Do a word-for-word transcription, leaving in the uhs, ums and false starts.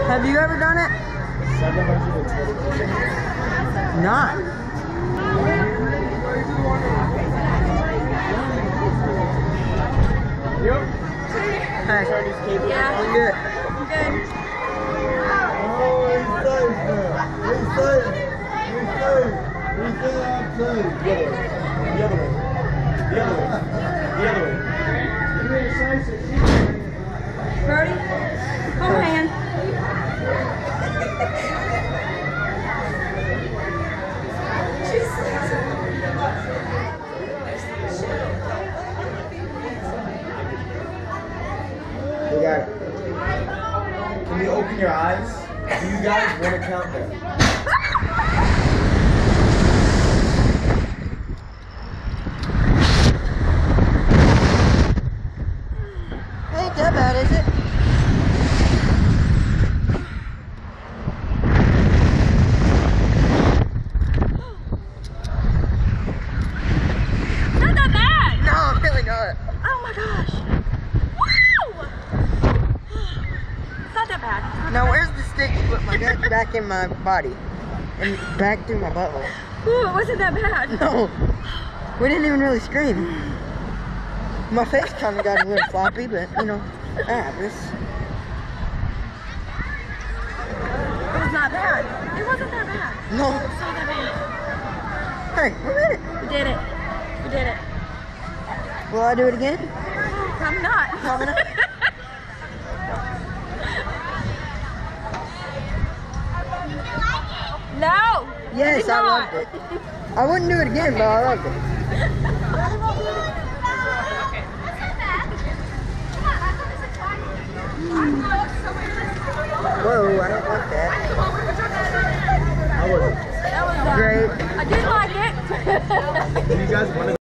Have you ever done it? seven hundred twenty. Not. Yep. Hey. Yeah. I'm good. Good. Oh, he's safe now. He's safe. He's safe. He's still outside. The other way. The other way. The other way. The other way. Brody, hold my hand. We got it. Can you open your eyes? Do you guys want to count them? Ain't that bad, is it? Not that bad. No, really not. Oh my gosh. Wow. It's not that bad. It's not Now, that where's the stick to put my gun back in my body? And back through my butthole? bad. Ooh, it wasn't that bad. No. We didn't even really scream. My face kind of got a little floppy, but, you know, that happens. It was not bad. It wasn't that bad. No. It's not that bad. Hey, we did it. We did it. We did it. Will I do it again? I'm not. Probably not. No. Yes, I, I loved it. I wouldn't do it again, but I loved it. Whoa, I don't like that. I wasn't. That was uh, Great. I did like it. Do you guys want to?